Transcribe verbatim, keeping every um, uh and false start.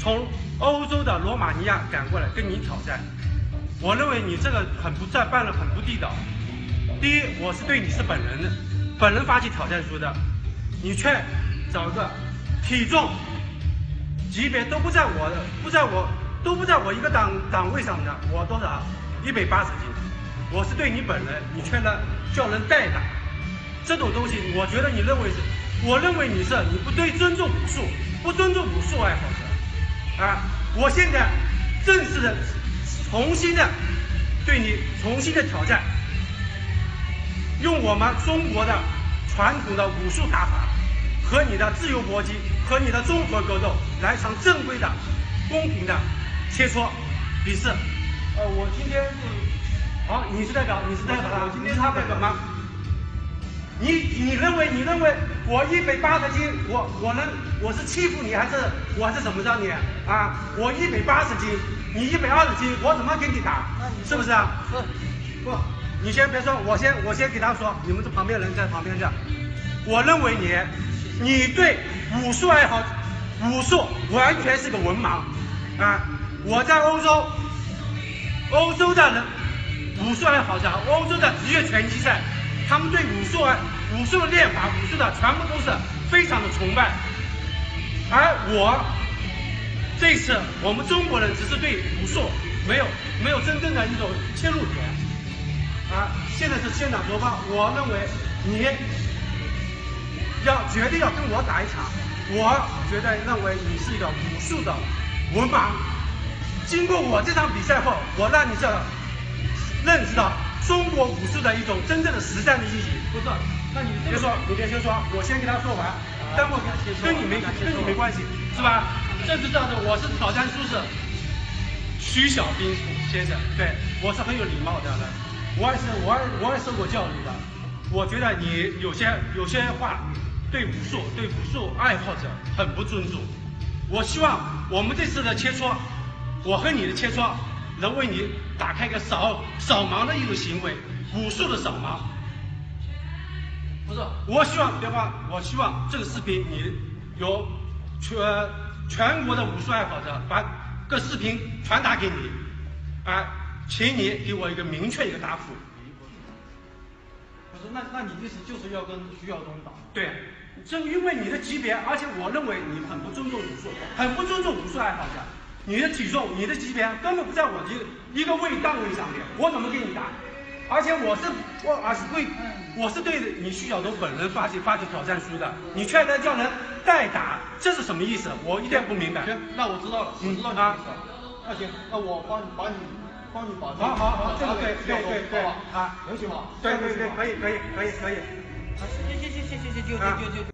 从欧洲的罗马尼亚赶过来跟你挑战，我认为你这个很不在办了，很不地道。第一，我是对你是本人的，本人发起挑战书的，你却找个体重、级别都不在我的，不在我都不在我一个档档位上的，我多少？一百八十斤，我是对你本人，你却呢叫人代打，这种东西，我觉得你认为是，我认为你是你不对尊重武术，不尊重武术爱好者，啊，我现在正式的、重新的对你重新的挑战，用我们中国的传统的武术打法和你的自由搏击和你的综合格斗来一场正规的、公平的切磋比试。呃，我今天是，好，你是代表，你是代表他，你是他代表吗？你你认为你认为我一百八十斤，我我能我是欺负你还是我还是怎么着你啊？我一百八十斤，你一百二十斤，我怎么跟你打？是不是啊？是，不，你先别说，我先我先给他说，你们这旁边人在旁边这样，我认为你你对武术爱好武术完全是个文盲啊！我在欧洲。欧洲的人，武术爱好者，欧洲的职业拳击赛，他们对武术啊、武术的练法、武术的全部都是非常的崇拜。而我这次，我们中国人只是对武术没有没有真正的一种切入点。啊，现在是县长夺棒，我认为你要绝对要跟我打一场，我绝对认为你是一个武术的文盲。经过我这场比赛后，我让你这认识到中国武术的一种真正的实战的意义。不是，那你别说，你别先说，我先跟他说完，待会跟你没跟你没关系，是吧？这是这样的，我是挑战书是徐小兵先生，对我是很有礼貌的人，我也是我也我也受过教育的。我觉得你有些有些话对武术对武术爱好者很不尊重。我希望我们这次的切磋。我和你的切磋能为你打开一个扫扫盲的一种行为，武术的扫盲。不是，我希望别忘，我希望这个视频你有全全国的武术爱好者把各视频传达给你，啊，请你给我一个明确一个答复。 不是，那那你意思就是要跟徐晓东打？ 对，正因为你的级别，而且我认为你很不尊重武术，很不尊重武术爱好者。你的体重、你的级别根本不在我的一个位档位上面，我怎么跟你打？而且我是我，而是对，我是对你徐晓东本人发起发起挑战书的，你却在叫人代打，这是什么意思？我一点不明白。 行，那我知道了，我知道你的意思了。那行，那我帮你把你帮你把这个好好好，这个对对对对啊， 能行吗？ 对对对，可以可以可以可以。 行行行行行行，就就就就。